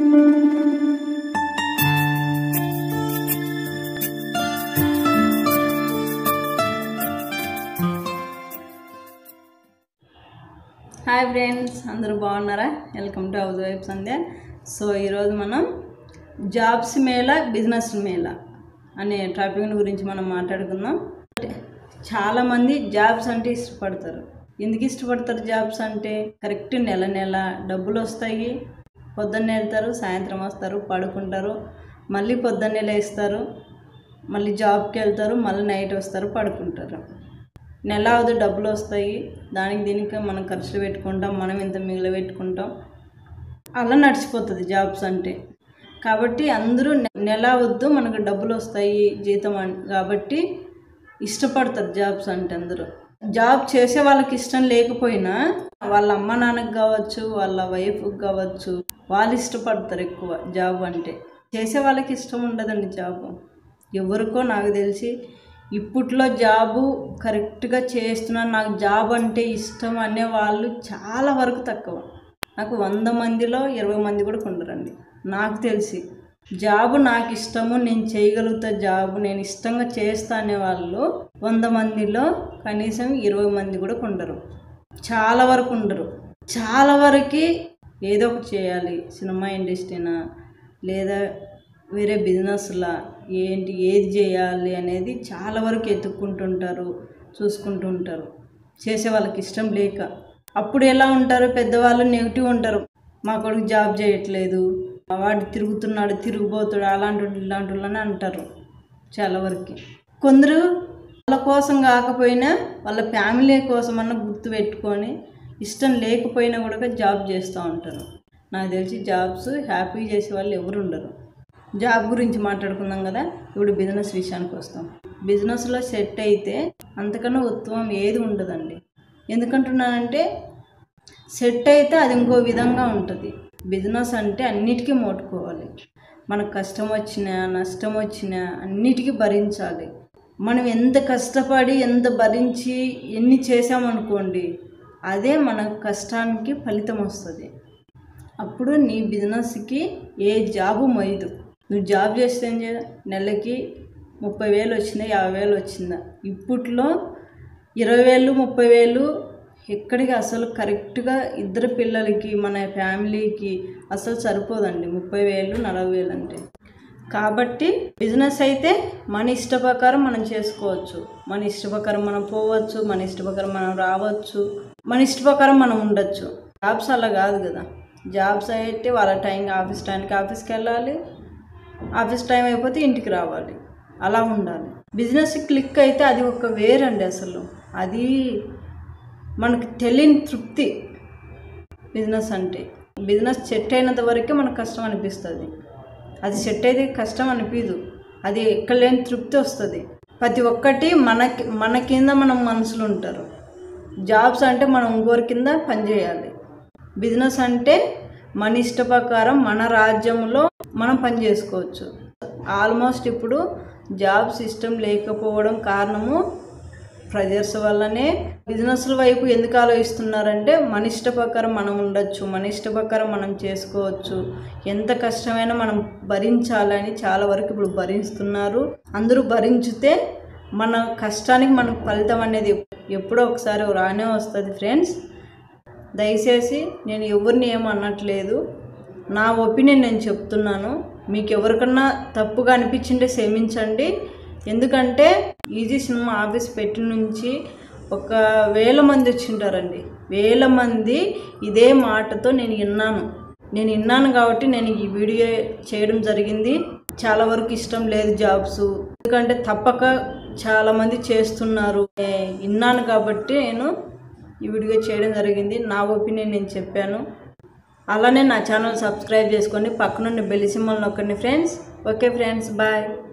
Hi friends, అందరూ బాగున్నారా? Welcome to house wife Sandhya. So ఈరోజు మనం జాబ్స్ మేళా బిజినెస్ మేళా అనే టాపిక్ గురించి మనం మాట్లాడుకుందాం. చాలామంది జాబ్స్ అంటే ఇష్టపడతారు. ఎందుకు ఇష్టపడతారు? జాబ్స్ అంటే కరెక్ట్ నెల నెల డబ్బులు వస్తాయి. పొద్దున్నే వెళ్తారు, సాయంత్రం వస్తారు, పడుకుంటారు, మళ్ళీ పొద్దున్నే లేస్తారు, మళ్ళీ జాబ్కి వెళ్తారు, మళ్ళీ నైట్ వస్తారు, పడుకుంటారు. నెల అవుదు డబ్బులు వస్తాయి, దానికి దీనికి మనం ఖర్చులు పెట్టుకుంటాం, మనం ఇంత మిగిలి పెట్టుకుంటాం, అలా నడిచిపోతుంది జాబ్స్ అంటే. కాబట్టి అందరూ నెల అవద్దు మనకు డబ్బులు వస్తాయి జీతం కాబట్టి ఇష్టపడతారు జాబ్స్ అంటే. అందరూ జాబ్ చేసే వాళ్ళకి ఇష్టం లేకపోయినా వాళ్ళ అమ్మ నాన్నకు కావచ్చు, వాళ్ళ వైఫ్కి కావచ్చు, వాళ్ళు ఇష్టపడతారు ఎక్కువ జాబ్ అంటే. చేసే వాళ్ళకి ఇష్టం ఉండదండి జాబ్. ఎవరికో నాకు తెలిసి ఇప్పట్లో జాబు కరెక్ట్గా చేస్తున్నాను, నాకు జాబ్ అంటే ఇష్టం అనే వాళ్ళు చాలా వరకు తక్కువ. నాకు 100 మందిలో 20 మంది కూడా ఉండరండి నాకు తెలిసి. జాబు నాకు ఇష్టము, నేను చేయగలుగుతా, జాబు నేను ఇష్టంగా చేస్తా అనే వాళ్ళు 100 మందిలో కనీసం 20 మంది కూడా ఉండరు. చాలా వరకు ఉండరు. చాలా వరకు ఏదో ఒకటి చేయాలి, సినిమా ఇండస్ట్రీనా లేదా వేరే బిజినెస్లా ఏంటి ఏది చేయాలి అనేది చాలా వరకు ఎత్తుక్కుంటుంటారు, చూసుకుంటూ ఉంటారు చేసే వాళ్ళకి ఇష్టం లేక. అప్పుడు ఎలా ఉంటారు? పెద్దవాళ్ళు నెగిటివ్ ఉంటారు, మా కొడుకు జాబ్ చేయట్లేదు, వాడు తిరుగుతున్నాడు, తిరిగిపోతాడు, అలాంటి ఇలాంటి వాళ్ళని అంటారు చాలా వరకు. కొందరు వాళ్ళ కోసం కాకపోయినా వాళ్ళ ఫ్యామిలీ కోసమన్నా గుర్తు పెట్టుకొని ఇష్టం లేకపోయినా కూడా జాబ్ చేస్తూ ఉంటారు. నాకు తెలిసి జాబ్స్ హ్యాపీ చేసే వాళ్ళు ఎవరు ఉండరు. జాబ్ గురించి మాట్లాడుకుందాం కదా. ఇప్పుడు బిజినెస్ విషయానికి వస్తాం. బిజినెస్లో సెట్ అయితే అంతకన్నా ఉత్తమం ఏది ఉండదండి. ఎందుకంటున్నానంటే సెట్ అయితే అది ఇంకో విధంగా ఉంటుంది. బిజినెస్ అంటే అన్నిటికీ మోటుకోవాలి. మనకు కష్టం వచ్చినా నష్టం వచ్చినా అన్నిటికీ భరించాలి. మనం ఎంత కష్టపడి ఎంత భరించి ఎన్ని చేసామనుకోండి, అదే మన కష్టానికి ఫలితం వస్తుంది. అప్పుడు నీ బిజినెస్కి ఏ జాబు మొయ్యదు. నువ్వు జాబ్ చేస్తే నెలకి 30,000 వచ్చిందా, 50,000 వచ్చిందా? ఇప్పట్లో 20,000 30,000 ఎక్కడికి అసలు కరెక్ట్గా ఇద్దరు పిల్లలకి మన ఫ్యామిలీకి అసలు సరిపోదండి 30,000 40,000 అంటే. కాబట్టి బిజినెస్ అయితే మన ఇష్ట ప్రకారం మనం చేసుకోవచ్చు, మన ఇష్ట ప్రకారం మనం పోవచ్చు, మన ఇష్ట ప్రకారం మనం రావచ్చు, మన ఇష్ట ప్రకారం మనం ఉండొచ్చు. జాబ్స్ అలా కాదు కదా. జాబ్స్ అయితే వాళ్ళ టైంకి ఆఫీస్ టైంకి ఆఫీస్కి వెళ్ళాలి, ఆఫీస్ టైం అయిపోతే ఇంటికి రావాలి, అలా ఉండాలి. బిజినెస్ క్లిక్ అయితే అది ఒక వేరండి. అసలు అది మనకు తెలియని తృప్తి బిజినెస్ అంటే. బిజినెస్ సెట్ అయినంత వరకే మనకు కష్టం అనిపిస్తుంది, అది సెట్ అయితే కష్టం అనిపించదు, అది ఎక్కడ లేని తృప్తి వస్తుంది. ప్రతి ఒక్కటి మన కింద మనం మనుషులు ఉంటారు. జాబ్స్ అంటే మనం ఇంకోరి కింద పనిచేయాలి. బిజినెస్ అంటే మన ఇష్ట ప్రకారం మన రాజ్యంలో మనం పని చేసుకోవచ్చు. ఆల్మోస్ట్ ఇప్పుడు జాబ్ సిస్టమ్ లేకపోవడం కారణము ప్రెజర్స్ వల్లనే. బిజినెస్ల వైపు ఎందుకు ఆలోచిస్తున్నారంటే మన ఇష్ట ప్రకారం మనం ఉండొచ్చు, మన ఇష్ట ప్రకారం మనం చేసుకోవచ్చు, ఎంత కష్టమైనా మనం భరించాలని చాలా వరకు ఇప్పుడు భరిస్తున్నారు. అందరూ భరించితే మన కష్టానికి మనకు ఫలితం అనేది ఎప్పుడో ఒకసారి రానే వస్తుంది ఫ్రెండ్స్. దయచేసి నేను ఎవరిని ఏమనట్లేదు, నా ఒపీనియన్ నేను చెప్తున్నాను. మీకు ఎవరికన్నా తప్పుగా అనిపించింటే క్షమించండి. ఎందుకంటే ఈజీ సినిమా ఆఫీస్ పెట్టి నుంచి 1,000 మంది వచ్చింటారండి. 1,000 మంది ఇదే మాటతో నేను విన్నాను కాబట్టి నేను ఈ వీడియో చేయడం జరిగింది. చాలా వరకు ఇష్టం లేదు జాబ్స్, ఎందుకంటే తప్పక చాలామంది చేస్తున్నారు విన్నాను కాబట్టి నేను ఈ వీడియో చేయడం జరిగింది. నా ఒపీనియన్ నేను చెప్పాను. అలానే నా ఛానల్ సబ్స్క్రైబ్ చేసుకోండి, పక్కనున్న బెల్ సింబల్ నొక్కండి ఫ్రెండ్స్. Okay friends, bye.